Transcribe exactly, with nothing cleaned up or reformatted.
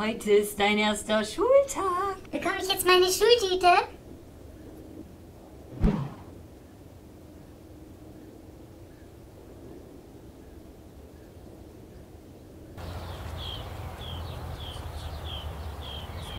Heute ist dein erster Schultag. Bekomme ich jetzt meine Schultüte?